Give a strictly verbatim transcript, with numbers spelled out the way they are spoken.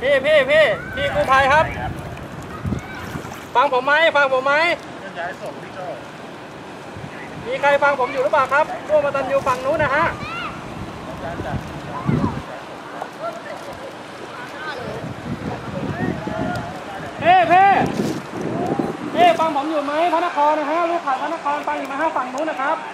พี่พี่พี่พี่กู้ภัยครับฟังผมไหมฟังผมไหมย้ายศพพี่โจมีใครฟังผมอยู่หรือเปล่าครับร่วมมาตันอยู่ฝั่งนู้นนะฮะเฮ้เพ่เฮ้ฟังผมอยู่ไหมพระนครนะฮะลูกข่ายพระนครฟังอยู่มาฮะฝั่งนู้นนะครับ